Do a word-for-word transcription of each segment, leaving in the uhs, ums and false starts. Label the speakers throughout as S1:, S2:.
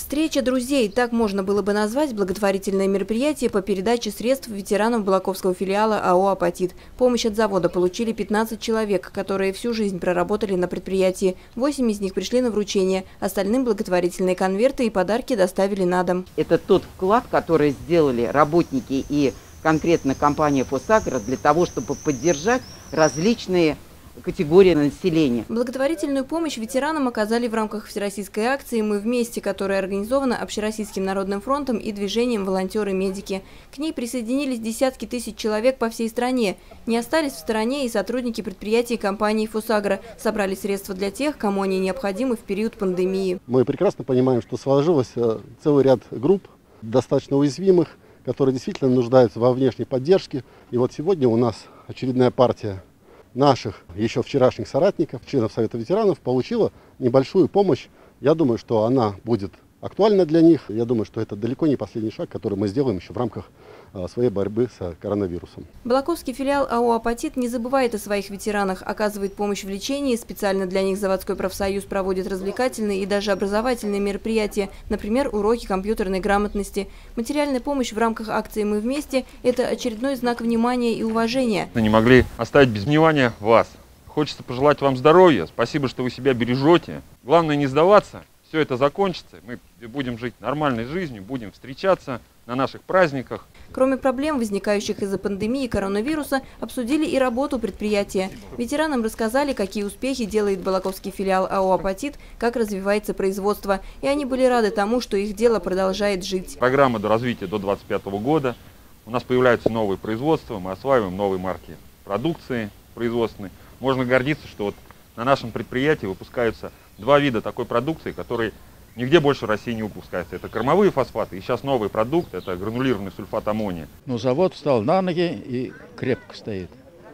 S1: Встреча друзей – так можно было бы назвать благотворительное мероприятие по передаче средств ветеранам Балаковского филиала АО «Апатит». Помощь от завода получили пятнадцать человек, которые всю жизнь проработали на предприятии. Восемь из них пришли на вручение. Остальным благотворительные конверты и подарки доставили на дом.
S2: Это тот вклад, который сделали работники и конкретно компания «Фосагро» для того, чтобы поддержать различные категории населения.
S1: Благотворительную помощь ветеранам оказали в рамках всероссийской акции «Мы вместе», которая организована Общероссийским народным фронтом и движением «Волонтеры-медики». К ней присоединились десятки тысяч человек по всей стране. Не остались в стороне и сотрудники предприятий компании «Фосагро». Собрали средства для тех, кому они необходимы в период пандемии.
S3: Мы прекрасно понимаем, что сложился целый ряд групп, достаточно уязвимых, которые действительно нуждаются во внешней поддержке. И вот сегодня у нас очередная партия наших еще вчерашних соратников, членов Совета ветеранов, получила небольшую помощь. Я думаю, что она будет актуальна для них. Я думаю, что это далеко не последний шаг, который мы сделаем еще в рамках своей борьбы с коронавирусом.
S1: Балаковский филиал АО «Апатит» не забывает о своих ветеранах, оказывает помощь в лечении. Специально для них заводской профсоюз проводит развлекательные и даже образовательные мероприятия, например, уроки компьютерной грамотности. Материальная помощь в рамках акции «Мы вместе» – это очередной знак внимания и уважения.
S4: Не могли оставить без внимания вас. Хочется пожелать вам здоровья. Спасибо, что вы себя бережете. Главное не сдаваться. Все это закончится. Мы будем жить нормальной жизнью, будем встречаться на наших праздниках.
S1: Кроме проблем, возникающих из-за пандемии коронавируса, обсудили и работу предприятия. Ветеранам рассказали, какие успехи делает Балаковский филиал АО «Апатит», как развивается производство. И они были рады тому, что их дело продолжает жить.
S4: Программа до развития до две тысячи двадцать пятого года. У нас появляются новые производства, мы осваиваем новые марки продукции производственной. Можно гордиться, что вот на нашем предприятии выпускаются два вида такой продукции, которые нигде больше в России не выпускаются. Это кормовые фосфаты и сейчас новый продукт, это гранулированный сульфат аммония.
S5: Ну, завод встал на ноги и крепко стоит.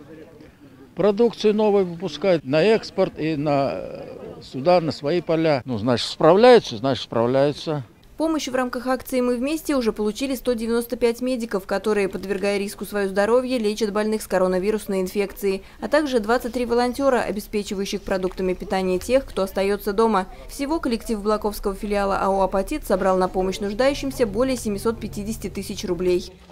S5: Продукцию новую выпускают на экспорт и на сюда, на свои поля. Ну, значит, справляются, значит, справляются.
S1: Помощь в рамках акции «Мы вместе» уже получили сто девяносто пять медиков, которые, подвергая риску свое здоровье, лечат больных с коронавирусной инфекцией, а также двадцать три волонтера, обеспечивающих продуктами питания тех, кто остается дома. Всего коллектив Балаковского филиала АО «Апатит» собрал на помощь нуждающимся более семисот пятидесяти тысяч рублей.